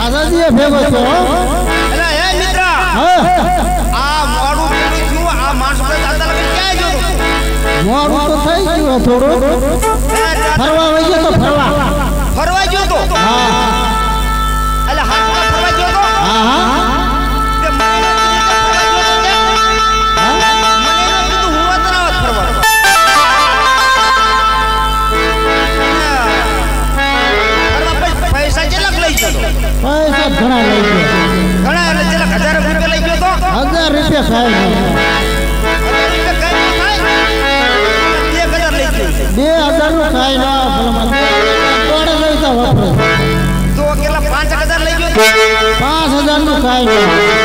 દાદાજી ભેગો છો અરે હે મિત્ર આ મોડું કેવી થયું આ માણસ પર દાદા લગે ક્યાં ગયો મોડું તો થઈ ગયું થોડું ફરવા વઈ ગયો તો ફરવા ગયો તો હા અલે હા ફરવા ગયો તો હા હા पैसा घना लई गयो घना એટલે જરા 1000 રૂપિયા લઈ ગયો તો 1000 રૂપિયા સાહેબ 1000 લઈ ગયો 2000 નું ખાઈ ના ભલમાં કોડે લઈ જા વાપરે તો કેટલા 5000 લઈ ગયો 5000 નું ખાઈ ના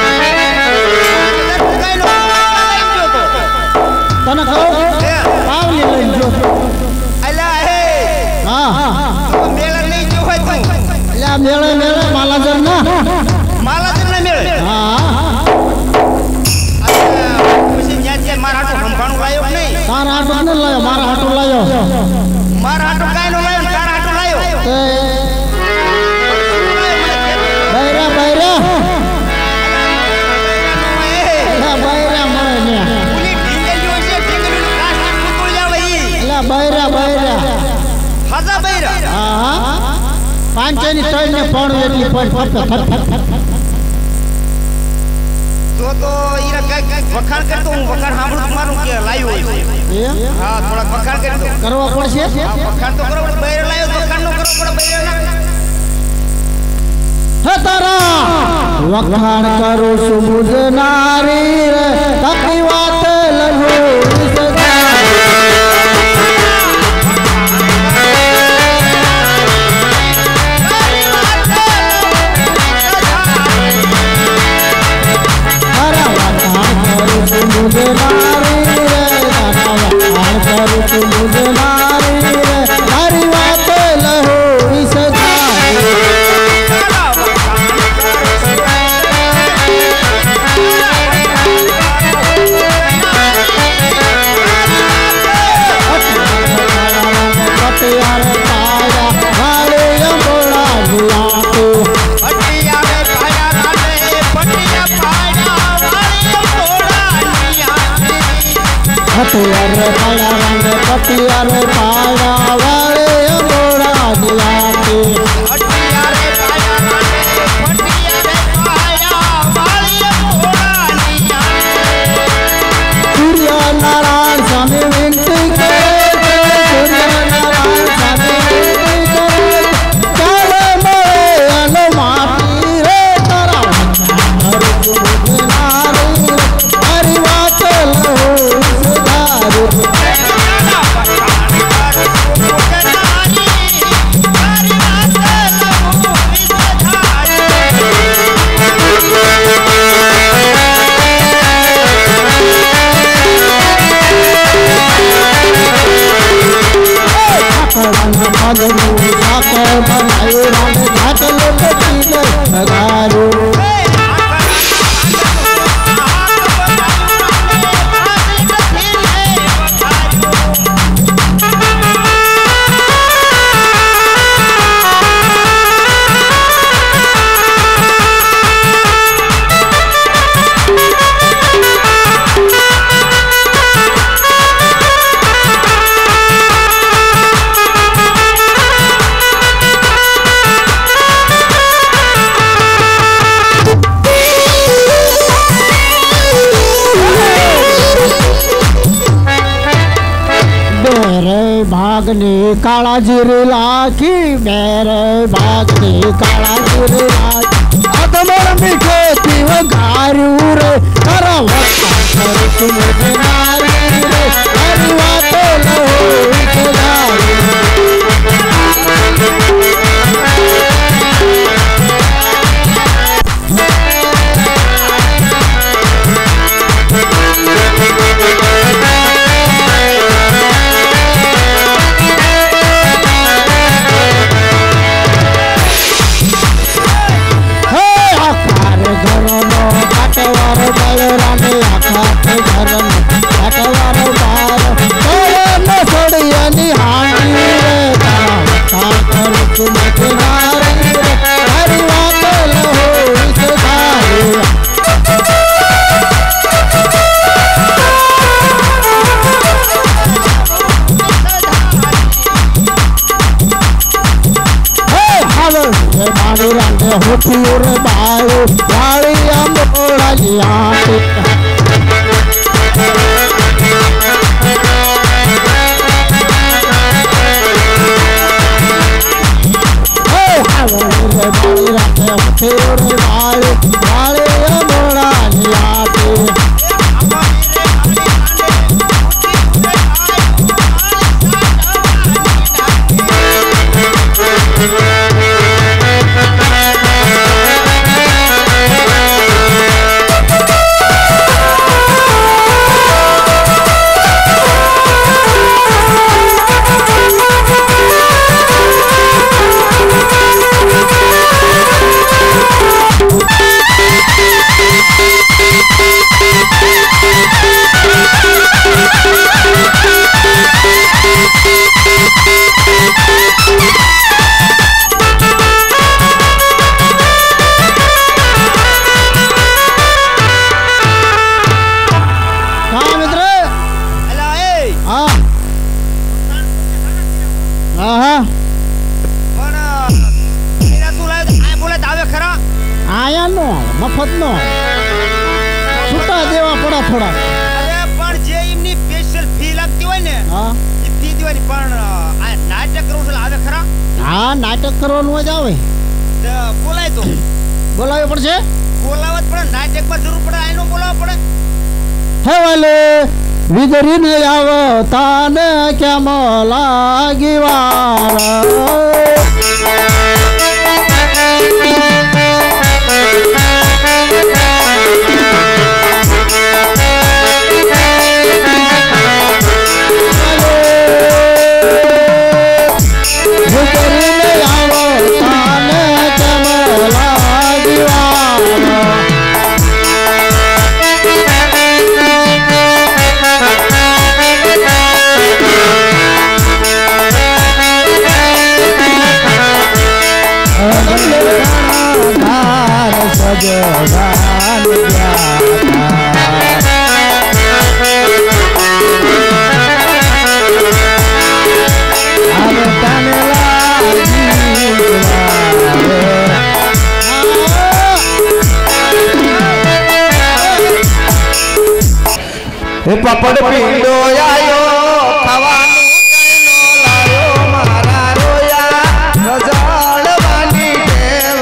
તને કહો પાવલી લઈ ગયો અલા હે હા મેળા લઈ ગયો હોય તું અલ્યા મેળે માલાજર ના મેળે હા પછી ન્યાથી મારા હાટુ સંભાણું લાયો કે નહીં તારા હાટુ ન લાયો મારા હાટુ લાયો મારા હાટુ કાઈ નો લાયો તારા હાટુ લાયો બૈરા બૈરા મને પુલી ઢીંગલીઓ છે ઢીંગલીનું કાસ કૂતોળ જાવે ઈ અલ્યા બૈરા હાજા બૈરા હા પાંચેની ત્રણ ને પોણું એટલી તો ઈરા કઈ વખાણ કરતો હું વખાણ સાંભળું મારું કે લાયો હોય હા થોડા વખાણ કરી દો કરવા પડશે વખાણ તો કરો પણ બૈરા લાયો તો વખાણ નો કરો પણ બૈરા હે તારા વખાણ કરું છું મુજનારી રે તકી વાત લહુ मुझे नारी रे वखाण करूं तू मुझे नारी रे तारी बात लहो इस पटियार पाड़ा रंग पटियार पाड़ा वाले मोड़ा दिलाते पटियार पाड़ा रंग पटियार पाड़ा वाले मोड़ा दिलाते सूर्य नारायण स्वामी विनती करे सूर्य नारायण स्वामी विनती करे चले मोरे अनुमाती रे तारा नारी हरि बात लो भागने काला जीरे लाखी मेरे भागने काला जीरे लाखी अदमर मीठे तीव गारू रे करा वक्ता कर तुम नारी रे हरी बात लो घरन પાણી રાંધે હોઠિયું રે બાળું વાળી આંબોળાની આંટી પાણી રાંધે હોઠિયું રે બાળું વાળી આંબોળાની આંટી મફત નો છૂટા દેવા પડે થોડા અરે પણ જે એમની સ્પેશિયલ ફી લાગતી હોય ને હા એ ફી દેવાની પણ આ નાટક કરવું છે આવે ખરા હા નાટક કરવાનું જ આવે તો બોલાય તો બોલાવવું પડશે બોલાવવા જ પડે નાટકમાં જરૂર પડે આનો બોલાવવા પડે હે વાલે વિદરીને આવતા ને કેમ લાગી વાર પપડ પીંડો આયો ખાવાનું કઈનો લાયો મારા રોયા રજાડવાની ટેવ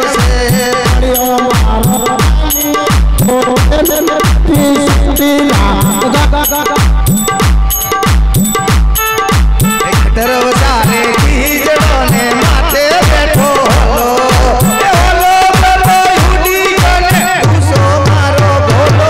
છે દરવાજાને ખીજડો ને માથે બેઠો હલો ઓલો બલો યુડી કને ઉસો મારો ભોલો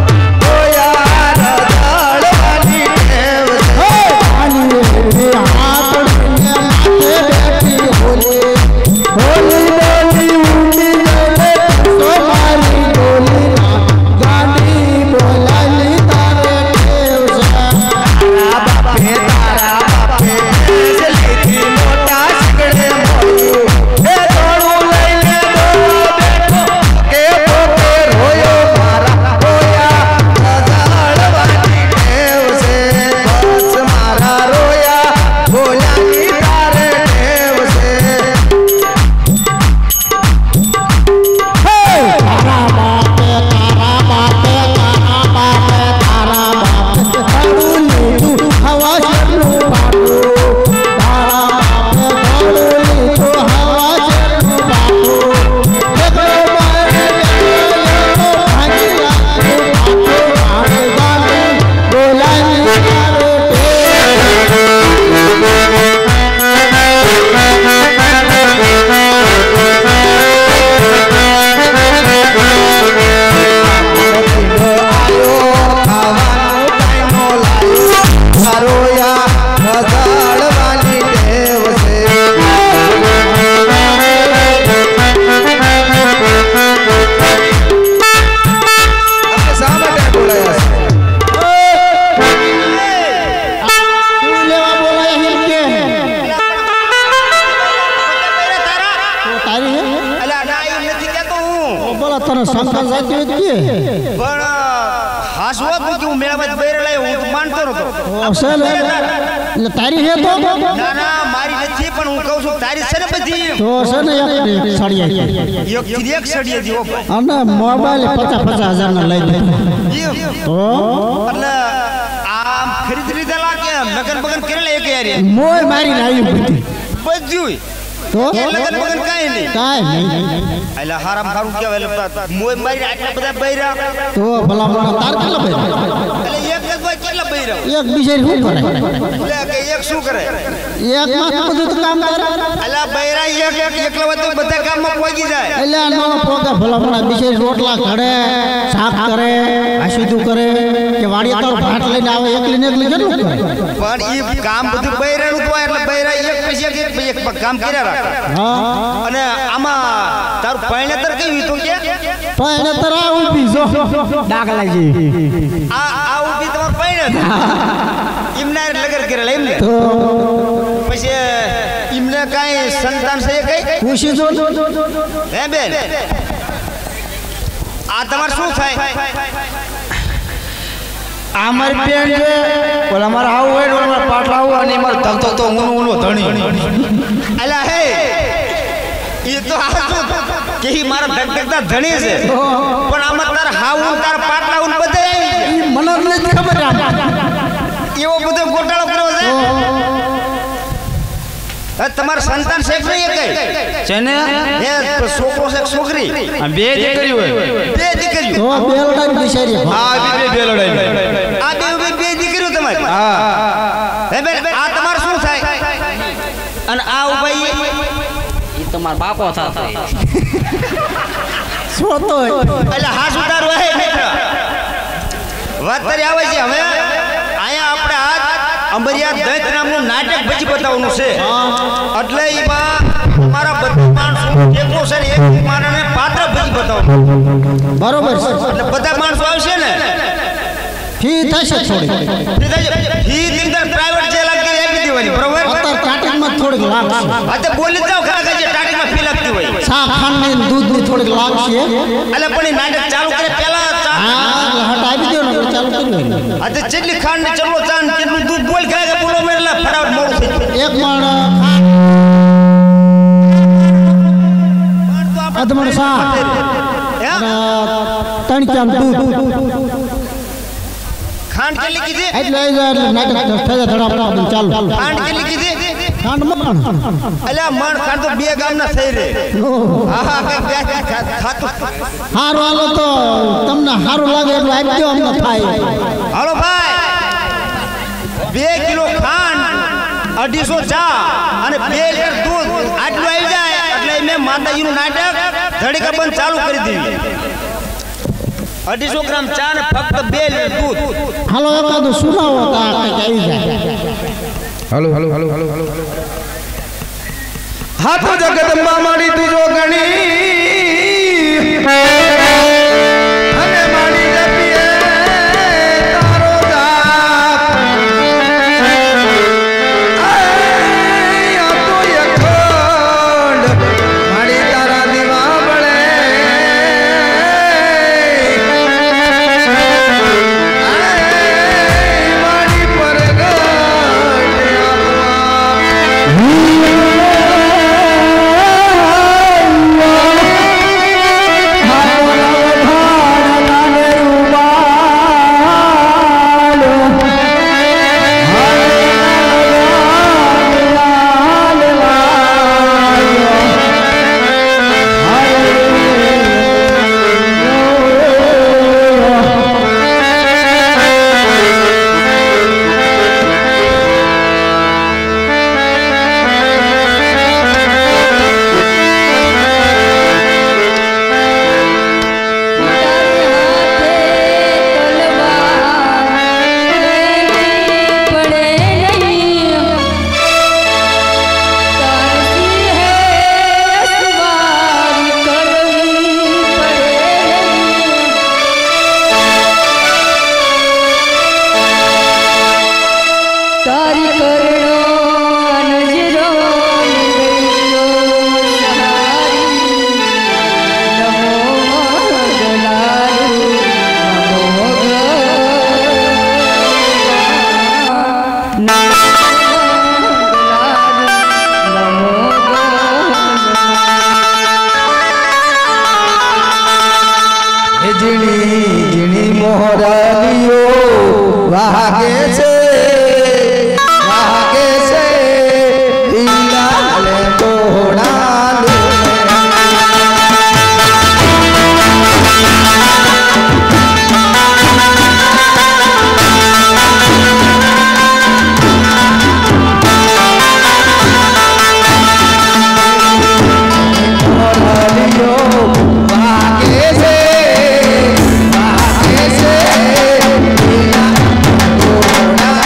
તને શંકા જાતી હતી પણ હાસવો કે હું મેળામાં બેર લાયો હું તો માનતો નતો એટલે તારી હે તો ના ના મારી નથી પણ હું કહું છું તારી છે ને બધી તો છે ને એક સળિયા એક સડીએ દીવો અને મોબાઈલ 50,000 ના લઈ લીધો તો એટલે આમ ખરીદ લીધેલા કે લગન બગન કરેલા એક યાર મોય મારીને આવ્યું બધું તો લગન બગન કાઈ નહીં એટલે હારામ હારું કહેવાય મોય મારી આટલા બધા બૈરા તો ભલા ભલા તાર કેટલા બૈરા એટલે એક જ ભાઈ કેટલા બૈરા એક બીજે શું કરે એટલે કે એક શું કરે એક માં બધું તો કામ કરે એટલે બૈરા એક એકલા હોય તો બધા કામમાં પહોંચી જાય એટલે નો પોગા ભલા ભલા બીજે રોટલા ઘડે શાક કરે આશુદું કરે કે વાડિયા તો ભાત લઈને આવે એકલી ને એકલી કેટલું કરે પણ ઈ કામ બધું બૈરાનું તો એટલે બૈરા એક પછી એક કામ કર્યા રાખે હા અને આમાં તારું પૈણેતર કેવી તો કે પણ તરા ઊભી જો ડાગલાજી આ ઊભી તમાર પૈણેતર ઇમના લગર કરેલા એમને તો પછી ઇમને કાઈ સંતાન છે કઈ ખુશી જો હે બેન આ તમાર શું થાય આ મારી બેન છે ઓલા મારા હાવ હોય ને ઓલા મારા પાટલા આવું અને મારો ધકતો તો ઊનો ધણી અલા હે ઈ તો આ કે ઈ મારા ધકધકતા ધણી છે પણ આમાં તાર હાવ તાર પાટલા ઉન બધે આવી મને નથી ખબર એવો બધો ગોટાળો કર્યો છે તમાર સંતાન છે કે નહીં કઈ છે ને હે છોકરો છે કે છોકરી આ બે દીકરી હોય બે દીકરીઓ તો બેલડા બિચારી હા બે લડાઈ આ બે દીકરીઓ તમારી હા હે બેન આ તમાર શું થાય અને આ ઉભાઈ ઈ તમાર બાપો થાતો સોતો એટલે હા સુધારો હે મિત્ર વાત કરી આવે છે હવે અહીંયા આપણે આ અંબરિયા દૈત નામનું નાટક ભજી બતાવવાનું છે એટલે એમાં મારા બધા માણસો ટેકો છે ને એક માણસને પાત્ર ભજી બતાવવાનું બરોબર છે એટલે બધા માણસો આવશે ને ફી થશે થોડી ફી અંદર પ્રાઇવેટ જેલ આપી દેવાની બરોબર અત્યારે સ્ટાર્ટિંગમાં થોડીક લાગશે આ તો બોલી જાવ ખરા કે સ્ટાર્ટિંગમાં ફી લાગતી હોય ચા ખાંડ ને દૂધ ની થોડીક લાગશે એટલે પણ એ નાટક ચાલુ કરે પહેલા ચા હા હટ આપી દો ને ચાલુ કરી આ તો જેટલી ખાંડ ને ચલો ચા ને કેટલું દૂધ બોલ ખાય કે બોલો મેલા ફટાફટ મોડું થઈ એક મણ અધમણ સા જાય ત્રણ ચામ દૂધ ખાંડ કેટલી કીધી એટલે નાટક થયા ધડા ચાલુ ખાંડ કેટલી કીધી ખાંડ મણ અલ્યા મણ ખાંડ તો બે ગામના થઈ રે હા બે ખાતું હારું હાલો તો તમને હારું લાગે એટલું આપી દો અમને થાય હાલો ભાઈ 2 કિલો ખાંડ 250 ચા અને 2 લીટર દૂધ આટલું આવી જાય એટલે મેં માતાજીનું નાટક ધડીકા બંધ ચાલુ કરી દીધી 250 ગ્રામ ચા ને ફક્ત 2 લીટર દૂધ હાલો એકાદું સુનાવો તો આ કંઈક આવી જાય હાલો હા તો જગદંબા માડી તુજો ગણી અને માડી જપીએ તારો જાપ આ તો અખંડ માડી તારા દીવા બળે માડી પર ગઢ ઝીણી ઝીણી મોરલીઓ વાગે છે લીલા દોડા Hola.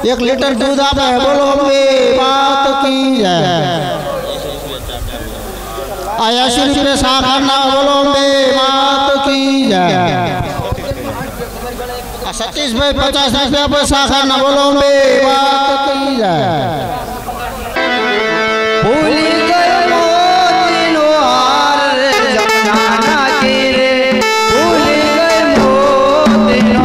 1 लीटर दूध आपे बोलो अम्बे मात की जय। 80 रुपये साखर ना बोलो अम्बे मात की जय। 27 भाई 50 रुपया पर साखर ना बोलो अम्बे मात की जय। भूली गए मोतीनो हार रे जमुना ना गिरे भूली गए मोतीनो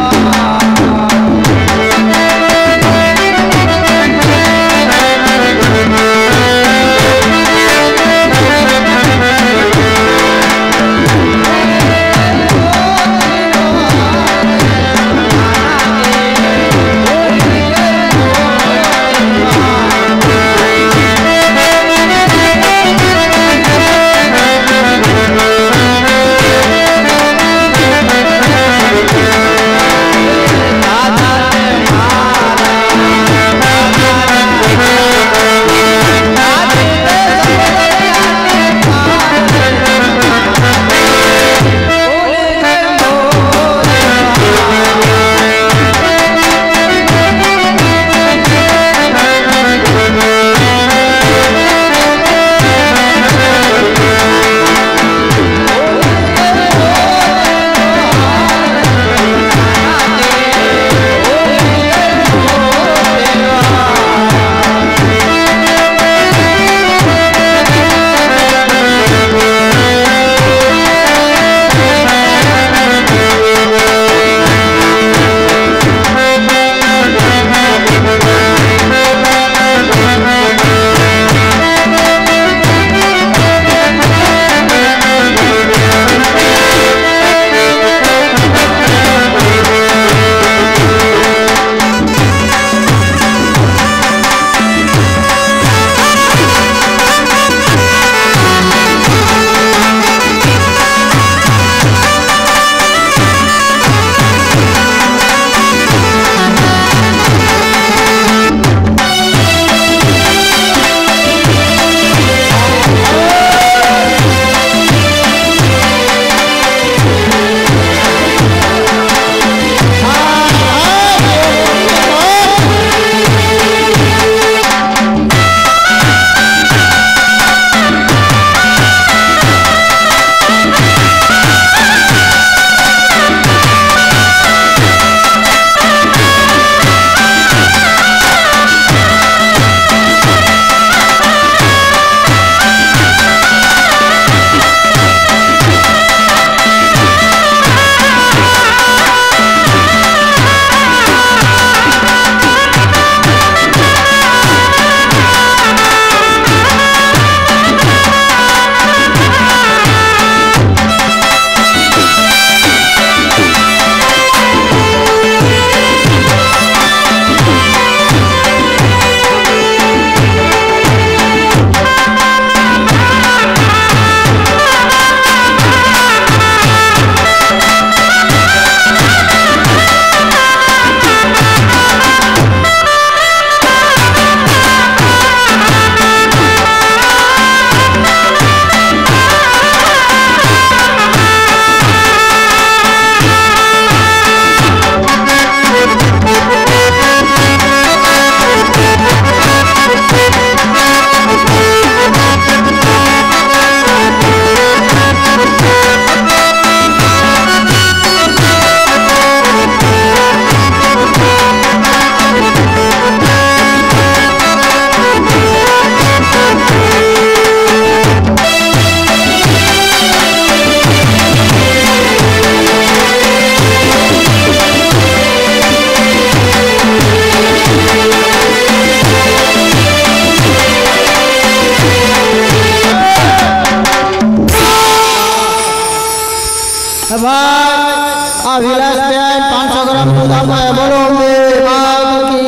आ विलास बेन 500 ग्राम दूध आपको है बोलो अम्बे मात की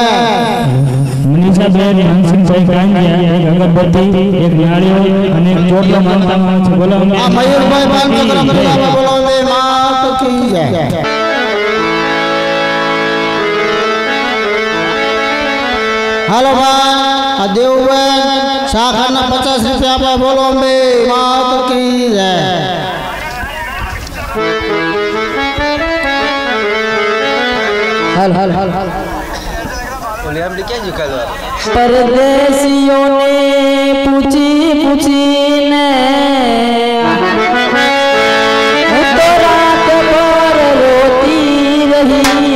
जय। मनीषा बेन हंसिंग भाई कांगिया एक अगरबत्ती एक नारियल અને એક ચોટલો માનતામાં છે બોલો અમ્બે। आ मयूर भाई 500 ग्राम दूध आपको बोलो अम्बे मात की जय। हेलो भाई आ देव बेन शाखा 50 रुपया आपको बोलो अम्बे मात की जय। हल हल हल हल बोले हम क्या जो कल परदेसियों ने पूछी ने तो रात भर रोती रही।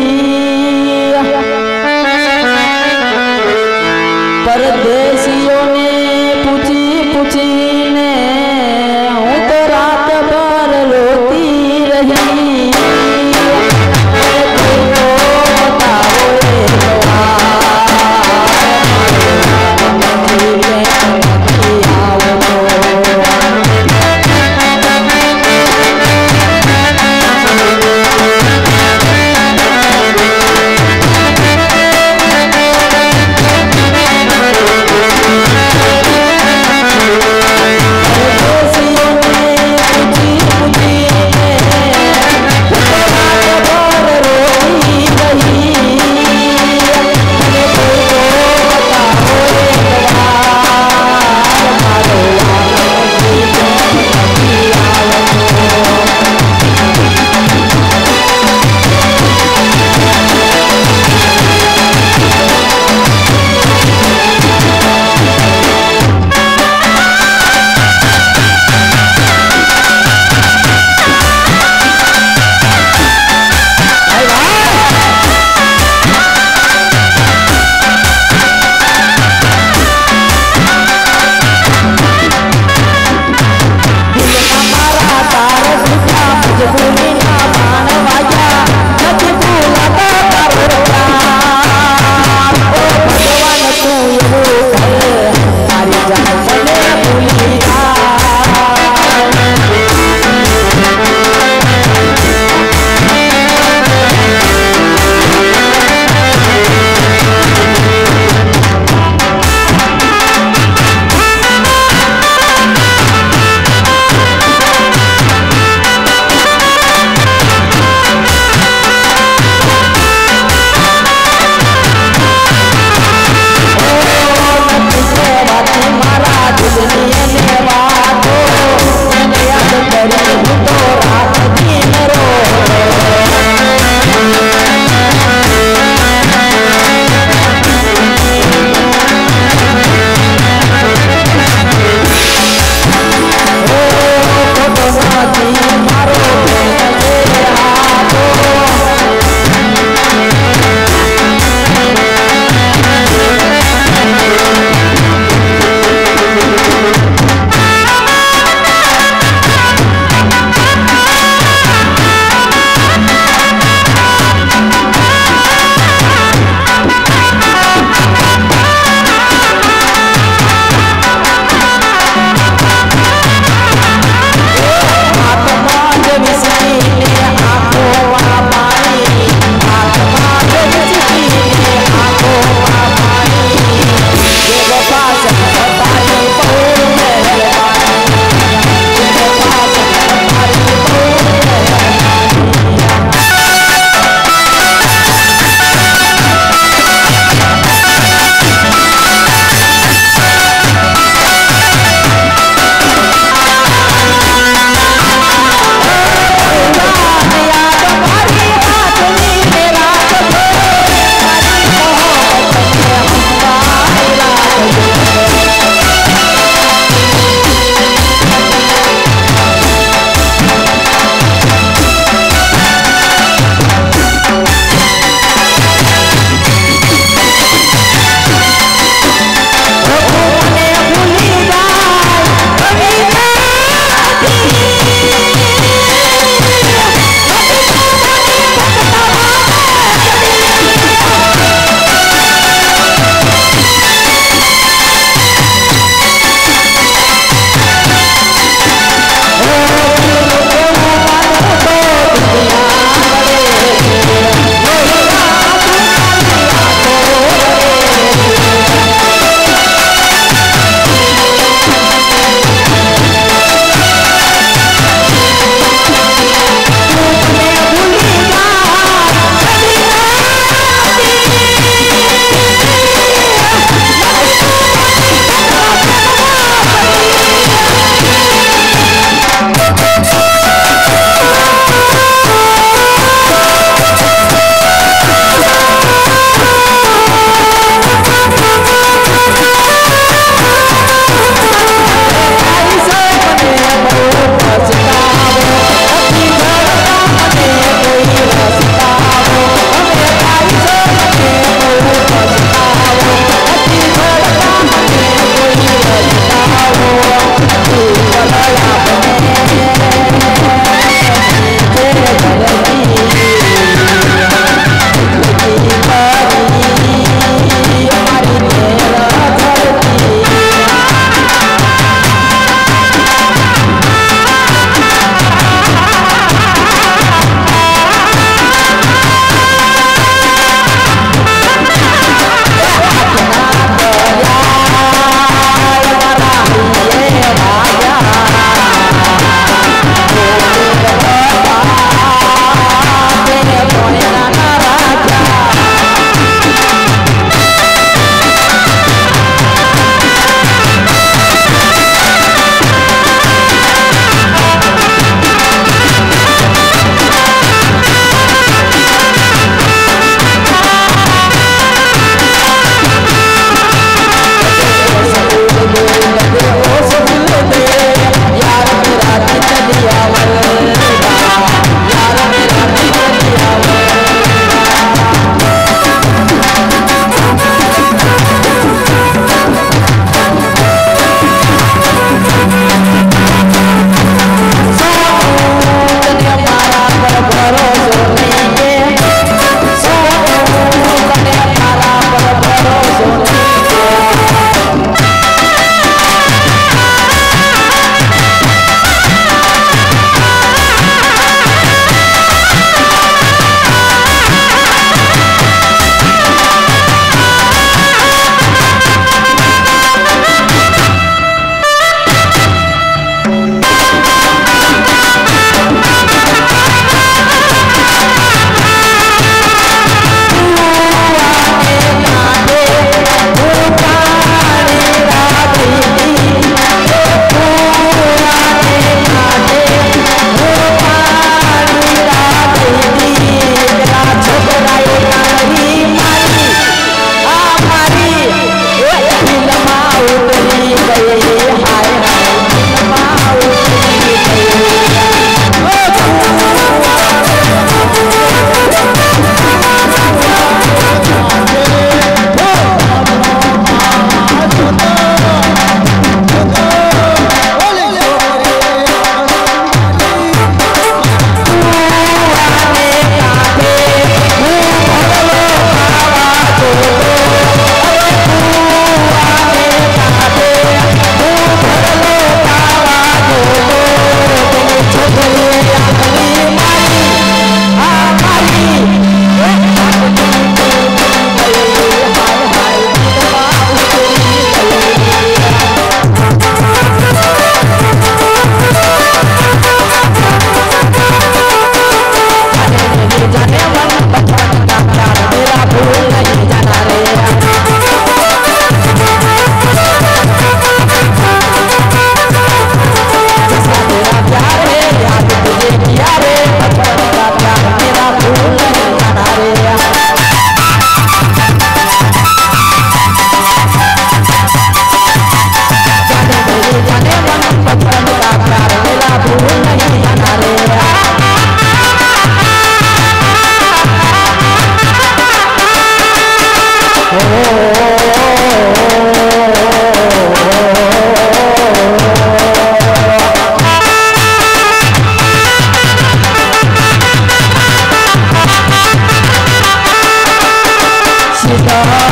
परदेसियों ने पूछी ने तो रात भर रोती रही।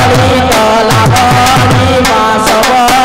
તલાવડી બાસવ